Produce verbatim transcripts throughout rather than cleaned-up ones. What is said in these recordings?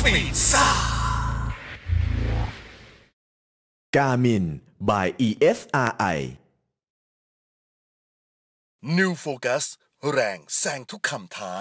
Speed ซ่า Garmin by อี เอส อาร์ ไอ New Focus แรงแซงทุกคำท้า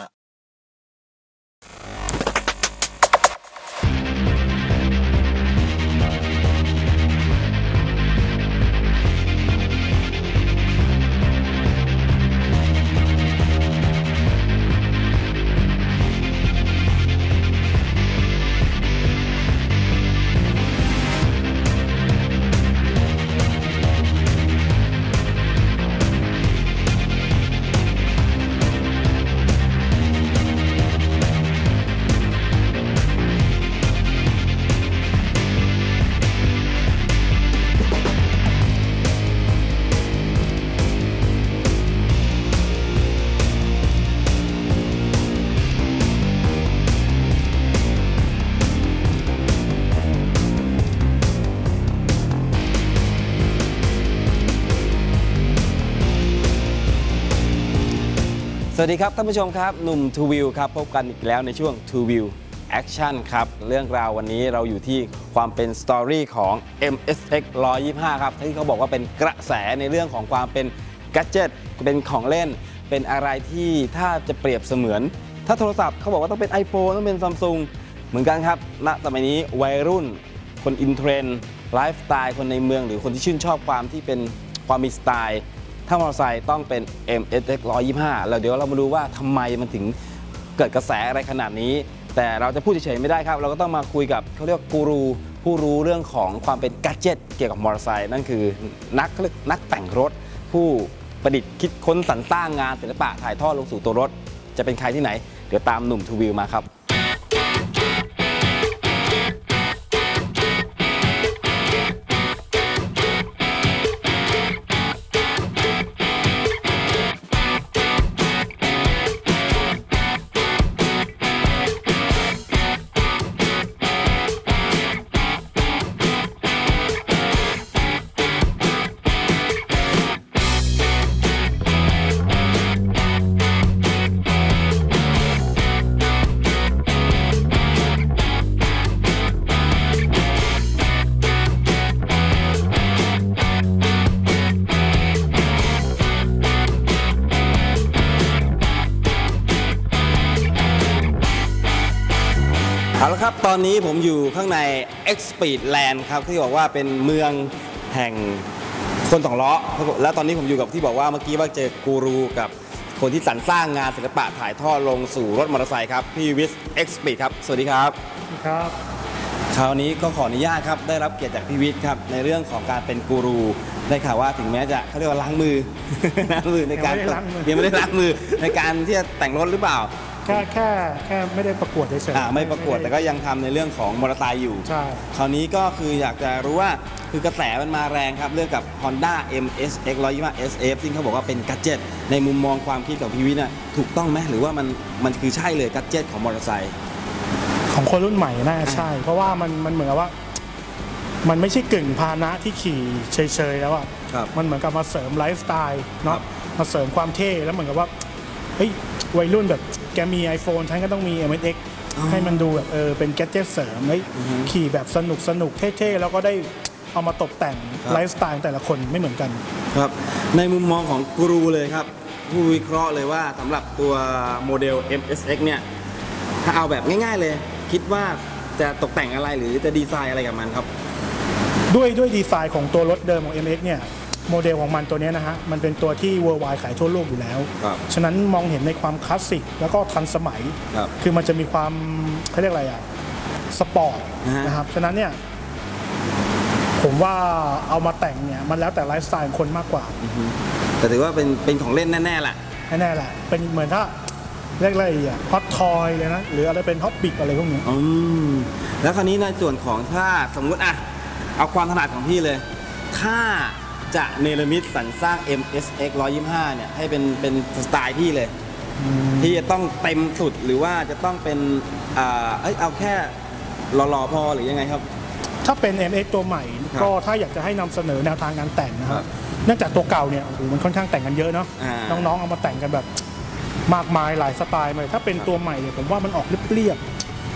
สวัสดีครับท่านผู้ชมครับหนุ่ม ทู วิว ครับพบกันอีกแล้วในช่วง ทู วิว Action ครับเรื่องราววันนี้เราอยู่ที่ความเป็นสตอรี่ของ เอ็ม เอส เอ็กซ์ หนึ่งร้อยยี่สิบห้า ครับที่เขาบอกว่าเป็นกระแสในเรื่องของความเป็นแกดเจ็ตเป็นของเล่นเป็นอะไรที่ถ้าจะเปรียบเสมือนถ้าโทรศัพท์เขาบอกว่าต้องเป็น iPhone ต้องเป็น Samsung เหมือนกันครับณสมัยนี้วัยรุ่นคนอินเทรนด์ไลฟ์สไตล์คนในเมืองหรือคนที่ชื่นชอบความที่เป็นความมีสไตล์ถ้ามอเตอร์ไซค์ต้องเป็น เอ็ม เอส เอ็กซ์ หนึ่งร้อยยี่สิบห้า แล้วเดี๋ยวเรามาดูว่าทำไมมันถึงเกิดกระแสอะไรขนาดนี้แต่เราจะพูดเฉยๆไม่ได้ครับเราก็ต้องมาคุยกับเขาเรียกว่ากูรูผู้รู้เรื่องของความเป็นแกดเจ็ตเกี่ยวกับมอเตอร์ไซค์นั่นคือนักนักแต่งรถผู้ประดิษฐ์คิดค้นสรรสร้างงานศิลปะถ่ายทอดลงสู่ตัวรถจะเป็นใครที่ไหนเดี๋ยวตามหนุ่ม ทู วิว มาครับเอาละครับตอนนี้ผมอยู่ข้างใน X-Speed Land ครับที่บอกว่าเป็นเมืองแห่งคนสองล้อและตอนนี้ผมอยู่กับที่บอกว่าเมื่อกี้ว่าเจอกูรูกับคนที่สรรสร้างงานศิลปะถ่ายทอดลงสู่รถมอเตอร์ไซค์ครับพี่วิส X-Speed ครับสวัสดีครับครับคราวนี้ก็ขออนุญาตครับได้รับเกียรติจากพี่วิสครับในเรื่องของการเป็นกูรูได้ข่าวว่าถึงแม้จะเขาเรียกว่าล้างมือล้างมือในการยังไม่ได้ล้างมือในการที่จะแต่งรถหรือเปล่าแค่แค่แค่ไม่ได้ประกวดเฉยๆอ่าไม่ประกวดแต่ก็ยังทำในเรื่องของมอเตอร์ไซค์อยู่ใช่คราวนี้ก็คืออยากจะรู้ว่าคือกระแสมันมาแรงครับเรื่องกับ Honda เอ็ม เอส เอ็กซ์ หนึ่งร้อยยี่สิบห้า เอส เอฟ ซึ่งเขาบอกว่าเป็นกัดเจ็ตในมุมมองความคิดของพี่วิทย์น่ะถูกต้องไหมหรือว่ามันมันคือใช่เลยกัดเจ็ตของมอเตอร์ไซค์ของคนรุ่นใหม่น่าใช่เพราะว่ามันมันเหมือนกับว่ามันไม่ใช่กึ่งพาหนะที่ขี่เฉยๆแล้วอ่ะมันเหมือนกับมาเสริมไลฟ์สไตล์เนาะมาเสริมความเท่แล้วเหมือนกับว่าเฮ้ยวัยรุ่นแบบแกมี iPhone ฉันก็ต้องมี เอ็ม เอส เอ็กซ์ ให้มันดูแบบเออเป็นแกดเจ็ตเสริมเฮ้ยขี่แบบสนุกสนุกเท่ๆแล้วก็ได้เอามาตกแต่งไลฟ์สไตล์แต่ละคนไม่เหมือนกันครับในมุมมองของกูรูเลยครับผู้วิเคราะห์เลยว่าสำหรับตัวโมเดล เอ็ม เอส เอ็กซ์ เนี่ยถ้าเอาแบบง่ายๆเลยคิดว่าจะตกแต่งอะไรหรือจะดีไซน์อะไรกับมันครับด้วยด้วยดีไซน์ของตัวรถเดิมของ เอ็ม เอ็กซ์ เนี่ยโมเดลของมันตัวนี้นะฮะมันเป็นตัวที่ worldwide ขายทั่วโลกอยู่แล้วฉะนั้นมองเห็นในความคลาสสิกแล้วก็ทันสมัยคือมันจะมีความเขาเรียกอะไรอะสปอร์ตนะครับฉะนั้นเนี่ยผมว่าเอามาแต่งเนี่ยมันแล้วแต่ไลฟ์สไตล์ของคนมากกว่าแต่ถือว่าเป็นเป็นของเล่นแน่ๆแหละแน่ๆแหละเป็นเหมือนถ้าเรียกอะไรอ่ะฮอตทอยเลยนะหรืออะไรเป็นฮอตบิ๊กอะไรพวกนี้อืมแล้วคราวนี้ในส่วนของถ้าสมมุติอะเอาความถนัดของพี่เลยถ้าจะเนรมิตสรรสร้าง เอ็ม เอส เอ็กซ์ หนึ่งร้อยยี่สิบห้า เนี่ยให้เป็นเป็นสไตล์พี่เลยที่จะต้องเต็มสุดหรือว่าจะต้องเป็นอ่าเอ้ยเอาแค่หล่อๆพอหรือยังไงครับถ้าเป็น เอ็ม เอ็กซ์ ตัวใหม่ก็ถ้าอยากจะให้นำเสนอแนวทางการแต่งนะครับเนื่องจากตัวเก่าเนี่ยโอ้โหมันค่อนข้างแต่งกันเยอะเนาะน้องๆเอามาแต่งกันแบบมากมายหลายสไตล์เลยถ้าเป็นตัวใหม่เนี่ยผมว่ามันออกเรียบๆ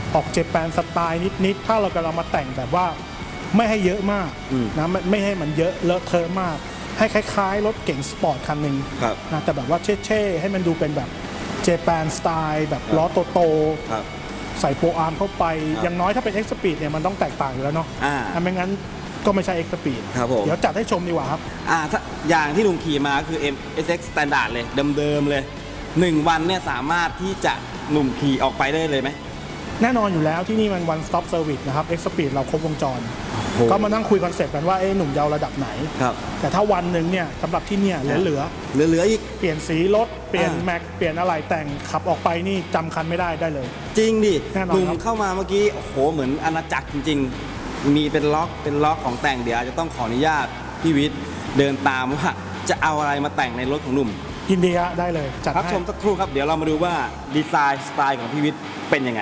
ออกเจแปนสไตล์นิดๆถ้าเรากำลังมาแต่งแบบว่าไม่ให้เยอะมากนะไม่ไม่ให้มันเยอะเลอะเทอะมากให้คล้ายๆรถเก๋งสปอร์ตคันหนึ่งนะแต่แบบว่าเช่ๆให้มันดูเป็นแบบเจแปนสไตล์แบบล้อโตๆใส่โปรอาร์มเข้าไปอย่างน้อยถ้าเป็น X Speed เนี่ยมันต้องแตกต่างอยู่แล้วเนาะอ่าไม่งั้นก็ไม่ใช่ X Speed เดี๋ยวจัดให้ชมดีกว่าครับอ่าถ้าอย่างที่ลุงขี่มาคือ เอ็ม เอส เอ็กซ์ Standard เลยเดิมๆเลยหนึ่งวันเนี่ยสามารถที่จะหนุ่มขี่ออกไปได้เลยไหมแน่นอนอยู่แล้วที่นี่มัน one stop service นะครับ X Speed เราครบวงจรก็มานั่งคุยคอนเซปต์กันว่าเอ้หนุ่มเยาว์ระดับไหนแต่ถ้าวันหนึ่งเนี่ยสำหรับที่เนี่ยเหลือเหลือเหลืออีกเปลี่ยนสีรถเปลี่ยนแม็กเปลี่ยนอะไรแต่งขับออกไปนี่จำคันไม่ได้ได้เลยจริงดิหนุ่มเข้ามาเมื่อกี้โอ้โหเหมือนอาณาจักรจริงๆมีเป็นล็อกเป็นล็อกของแต่งเดี๋ยวอาจจะต้องขออนุญาตพี่วิทย์เดินตามว่าจะเอาอะไรมาแต่งในรถของหนุ่มยินดีได้เลยจัดให้ชมสักครู่ครับเดี๋ยวเรามาดูว่าดีไซน์สไตล์ของพี่วิทย์เป็นยังไง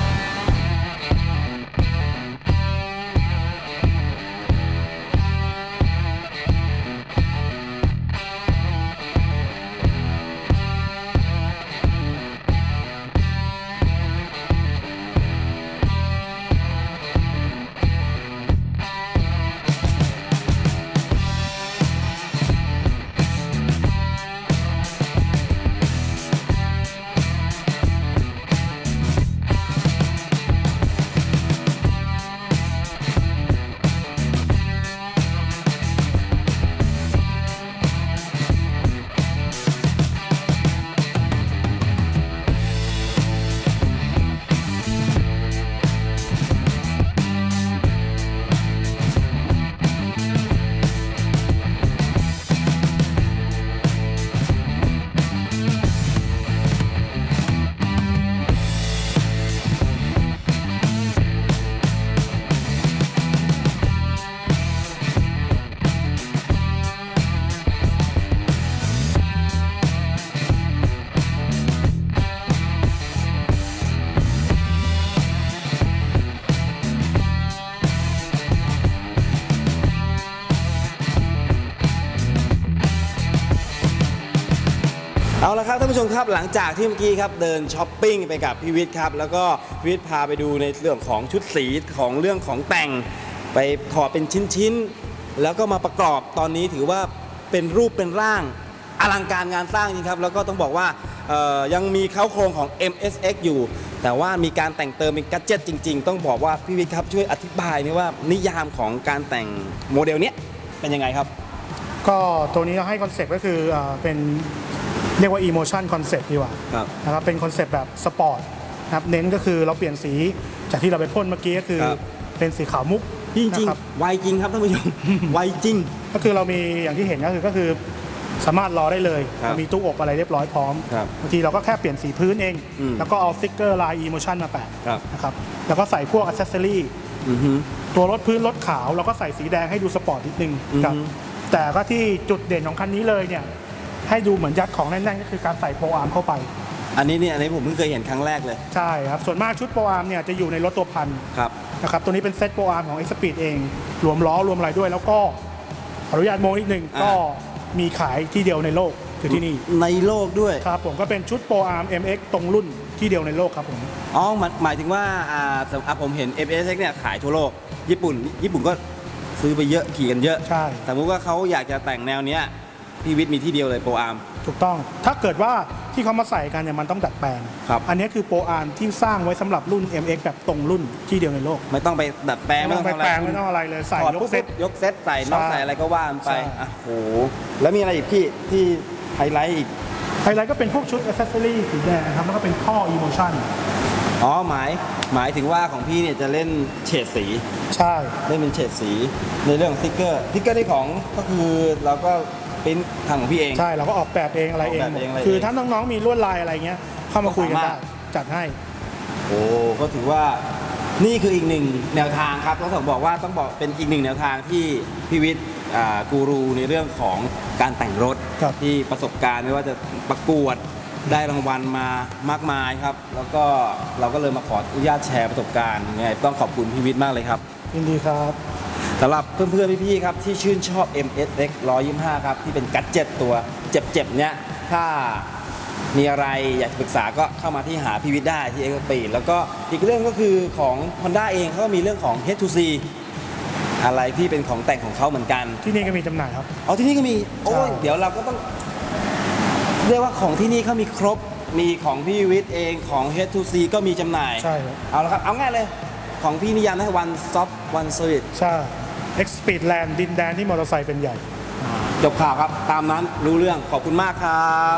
เอาละครับท่านผู้ชมครับหลังจากที่เมื่อกี้ครับเดินช้อปปิ้งไปกับพี่วิทย์ครับแล้วก็พี่วิทย์พาไปดูในเรื่องของชุดสีของเรื่องของแต่งไปถอดเป็นชิ้นๆแล้วก็มาประกอบตอนนี้ถือว่าเป็นรูปเป็นร่างอลังการงานสร้างจริงครับแล้วก็ต้องบอกว่ายังมีเค้าโครงของ เอ็ม เอส เอ็กซ์ อยู่แต่ว่ามีการแต่งเติมเป็นกัดเจ็ตจริงๆต้องบอกว่าพี่วิทย์ครับช่วยอธิบายนี่ว่านิยามของการแต่งโมเดลนี้เป็นยังไงครับก็ตัวนี้เราให้คอนเซ็ปต์ก็คือเป็นเรียกว่า emotion concept ดีกว่านะครับเป็นคอนเซ็ปต์แบบสปอร์ตนะครับเน้นก็คือเราเปลี่ยนสีจากที่เราไปพ่นเมื่อกี้ก็คือเป็นสีขาวมุกจริงๆไวจริงครับท่านผู้ชมไวจริงก็คือเรามีอย่างที่เห็นก็คือก็คือสามารถรอได้เลยมีตู้อบอะไรเรียบร้อยพร้อมบางทีเราก็แค่เปลี่ยนสีพื้นเองแล้วก็เอาสติ๊กเกอร์ลาย emotion มาแปะนะครับแล้วก็ใส่พวก accessory ตัวรถพื้นรถขาวเราก็ใส่สีแดงให้ดูสปอร์ตนิดนึงครับแต่ก็ที่จุดเด่นของคันนี้เลยเนี่ยให้ดูเหมือนยัดของแน่นๆก็คือการใส่โปรอาร์มเข้าไปอันนี้เนี่ยอันนี้ผมเพิ่งเคยเห็นครั้งแรกเลยใช่ครับส่วนมากชุดโปรอาร์มเนี่ยจะอยู่ในรถตัวพันครับนะครับตัวนี้เป็นเซ็ตโปรอาร์มของ X Speed เองรวมล้อรวมอะไรด้วยแล้วก็ขออนุญาตโมนิดนึงก็มีขายที่เดียวในโลกคือที่นี่ในโลกด้วยครับผมก็เป็นชุดโปรอาร์ม เอ็ม เอ็กซ์ ตรงรุ่นที่เดียวในโลกครับผมอ๋อหมายถึงว่าอ่าผมเห็น เอ็ม เอส เอ็กซ์ เนี่ยขายทั่วโลกญี่ปุ่นญี่ปุ่นก็ซื้อไปเยอะขี่กันเยอะใช่สมมติว่าเขาอยากจะแต่งแนวเนี้ยพี่วิทย์มีที่เดียวเลยโปรอาร์มถูกต้องถ้าเกิดว่าที่เขามาใส่กันเนี่ยมันต้องดัดแปลงอันนี้คือโปรอาร์มที่สร้างไว้สำหรับรุ่น เอ็ม เอ็กซ์ แบบตรงรุ่นที่เดียวในโลกไม่ต้องไปดัดแปลงไม่ต้องไปแปลงไม่ต้องอะไรเลยใส่ยกเซตยกเซตใส่น็อตใส่อะไรก็ว่าไปอ่ะโหแล้วมีอะไรอีกพี่ที่ไฮไลท์อีกไฮไลท์ก็เป็นพวกชุด accessory สีแดงครับแล้วก็เป็นข้อ emotion อ๋อหมายหมายถึงว่าของพี่เนี่ยจะเล่นเฉดสีใช่เล่นเป็นเฉดสีในเรื่องสติ๊กเกอร์สติ๊กเกอร์ที่ของก็คือเราก็เป็นทางของพี่เองใช่เราก็ออกแบบเองอะไรเองคือถ้าน้องๆมีลวดลายอะไรเงี้ยเข้ามาคุยกันได้จัดให้โอ้ก็ถือว่านี่คืออีกหนึ่งแนวทางครับต้องบอกว่าต้องบอกเป็นอีกหนึ่งแนวทางที่พี่วิทย์กูรูในเรื่องของการแต่งรถที่ประสบการณ์ไม่ว่าจะประกวดได้รางวัลมามากมายครับแล้วก็เราก็เลยมาขออนุญาตแชร์ประสบการณ์ไงต้องขอบคุณพี่วิทย์มากเลยครับยินดีครับสำหรับเพื่อนๆพี่ๆครับที่ชื่นชอบ เอ็ม เอส เอ็กซ์ หนึ่งร้อยยี่สิบห้าครับที่เป็นกัดเจ็ตตัวเจ็บๆเนี้ยถ้ามีอะไรอยากปรึกษาก็เข้ามาที่หาพี่วิทย์ได้ที่เอ็กซ์ปีดแล้วก็อีกเรื่องก็คือของ Honda เองเขาก็มีเรื่องของ เฮด ทู ซี อะไรที่เป็นของแต่งของเขาเหมือนกันที่นี่ก็มีจำหน่ายครับอ๋อที่นี่ก็มีโอ้ยเดี๋ยวเราก็ต้องเรียกว่าของที่นี่เขามีครบมีของพี่วิทย์เองของ เฮด ทู ซี ก็มีจำหน่ายใช่ครับเอาละครับเอาง่ายเลยของพี่นิยามให้ one stop one service ใช่ Expeedland ดินแดนที่มอเตอร์ไซค์เป็นใหญ่จบข่าวครับตามนั้นรู้เรื่องขอบคุณมากครับ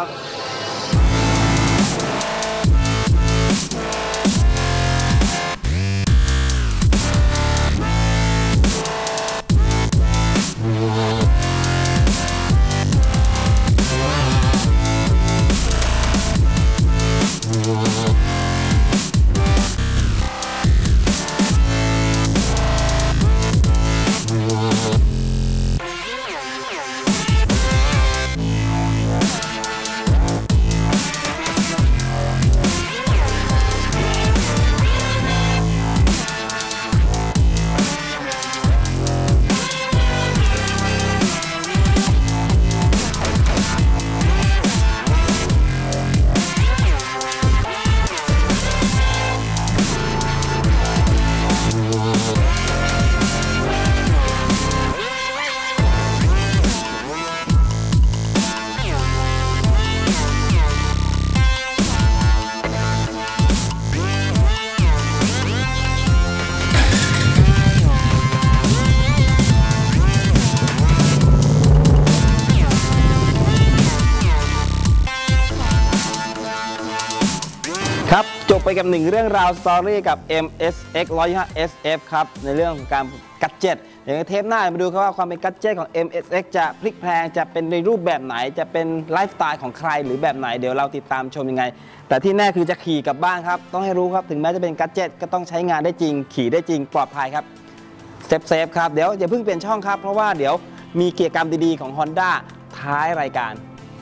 ครับจบไปกับหนึ่งเรื่องราวสตอรี่กับ เอ็ม เอส เอ็กซ์ หนึ่ง ห้า เอส เอฟ ครับในเรื่องของการกัดเจ็ตเดี๋ยวเทปหน้ามาดูครับว่าความเป็นกัดเจ็ตของ เอ็ม เอส เอ็กซ์ จะพลิกแพลงจะเป็นในรูปแบบไหนจะเป็นไลฟ์สไตล์ของใครหรือแบบไหนเดี๋ยวเราติดตามชมยังไงแต่ที่แน่คือจะขี่กลับบ้านครับต้องให้รู้ครับถึงแม้จะเป็นกัดเจ็ตก็ต้องใช้งานได้จริงขี่ได้จริงปลอดภัยครับเซฟเซฟครับเดี๋ยวอย่าเพิ่งเปลี่ยนช่องครับเพราะว่าเดี๋ยวมีกิจกรรมดีๆของ Honda ท้ายรายการ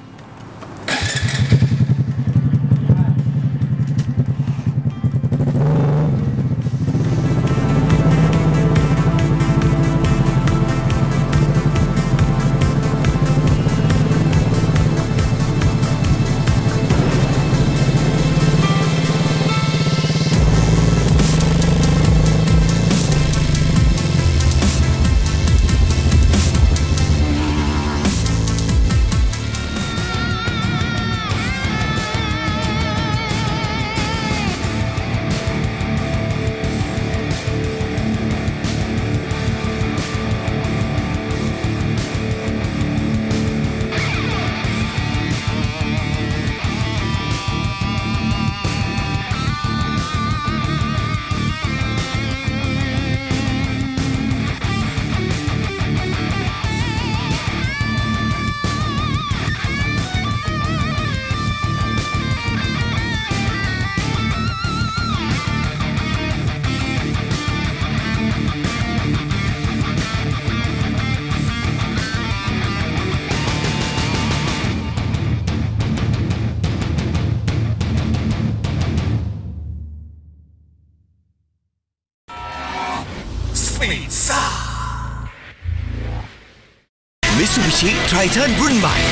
มิตซูบิชิไททันรุ่นใหม่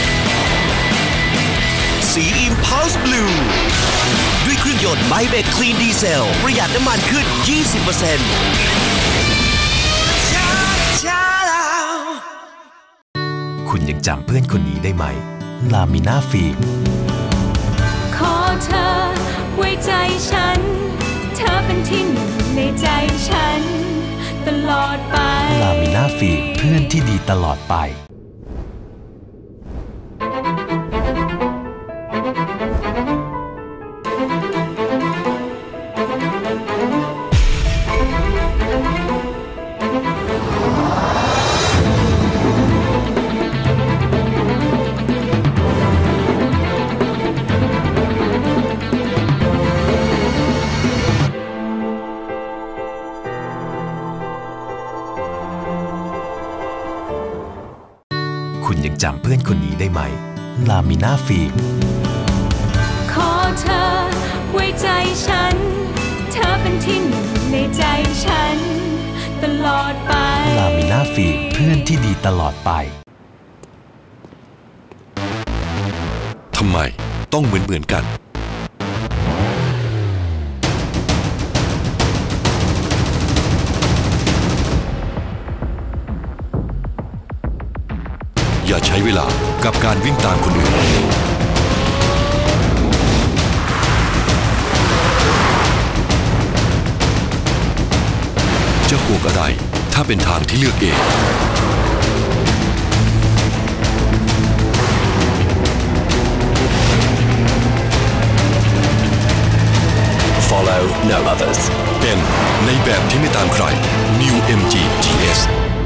สี Impulse Blue ด้วยเครื่องยนต์ไมเบกคลีนดีเซลประหยัดน้ำมันขึ้น ยี่สิบเปอร์เซ็นต์ คุณยังจำเพื่อนคนนี้ได้ไหมลามิน่าฟิล์มขอเธอไว้ใจฉันเธอเป็นที่หนึ่งในใจฉันตลอดไปลามิน่าฟิล์มเพื่อนที่ดีตลอดไปคุณยังจำเพื่อนคนนี้ได้ไหมลามิน่าฟิล์มขอเธอไว้ใจฉันเธอเป็นที่หนึ่งในใจฉันตลอดไปลามิน่าฟิล์มเพื่อนที่ดีตลอดไปทำไมต้องเหมือนเหมือนกันอย่าใช้เวลากับการวิ่งตามคนอื่นจะห่วงอะไรถ้าเป็นทางที่เลือกเอง Follow no others เป็นในแบบที่ไม่ตามใคร New เอ็ม จี จี เอส